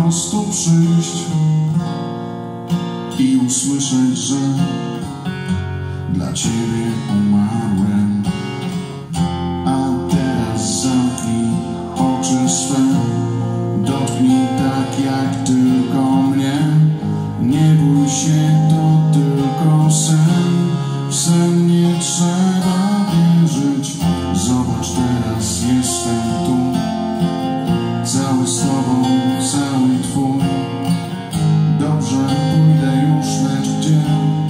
prostu przyjść i usłyszeć, że dla Ciebie umarłem. A teraz zamknij oczy swe, dotknij tak jak tylko mnie. Nie bój się, to tylko sen. W sen nie trzeba wierzyć. Zobacz, teraz jestem tu, cały z Tobą, cały Twój. Dobrze, pójdę już, lecz gdzie?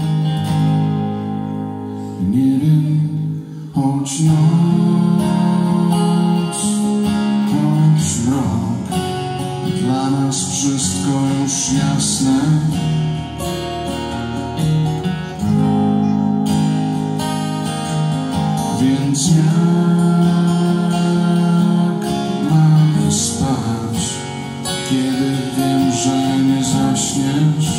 Nie wiem, choć noc, choć mrok, dla nas wszystko już jasne. Więc jak mam spać, kiedy wiem, że nie zaśniesz?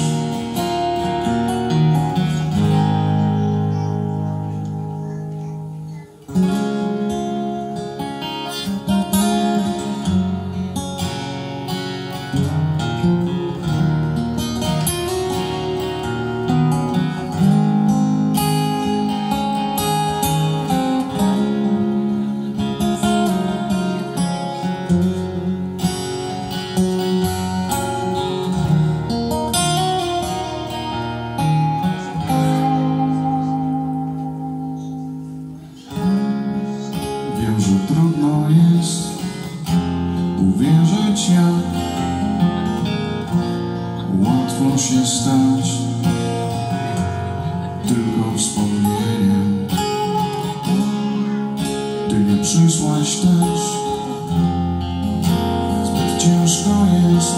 Wiem, że trudno jest uwierzyć, jak łatwo się stać tylko wspomnieniem. Ty nie przyszłaś też, zbyt ciężko jest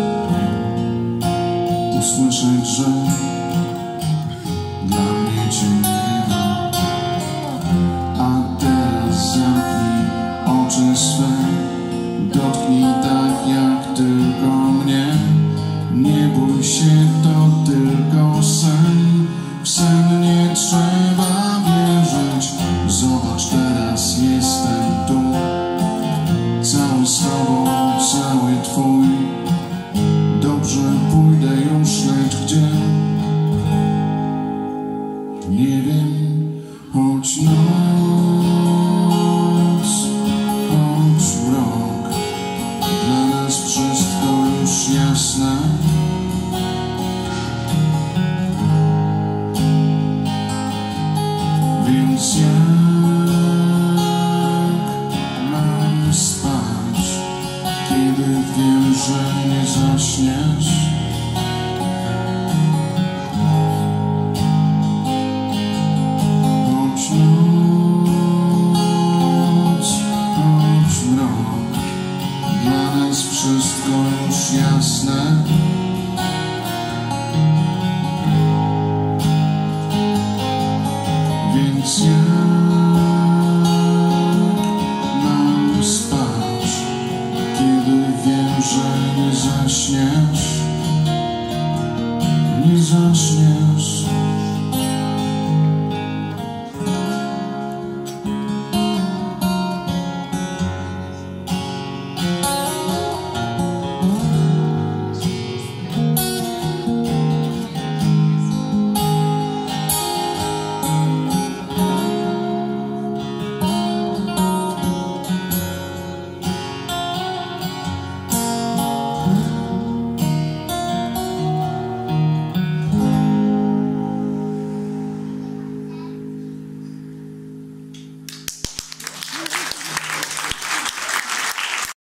usłyszeć, że dla mnie Cię nie ma. A teraz zamknij oczy swe, dotknij tak jak tylko mnie. Nie bój się, to tylko sen. W sen nie trzeba wierzyć. Zobacz, teraz jestem tu, cały z Tobą, cały Twój. Dobrze, pójdę już, lecz gdzie? Nie wiem, choć noc, choć mrok, dla nas wszystko już jasne. Więc jak mam spać, kiedy wiem, że nie zaśniesz? Choć noc, choć mrok, dla nas wszystko już jasne.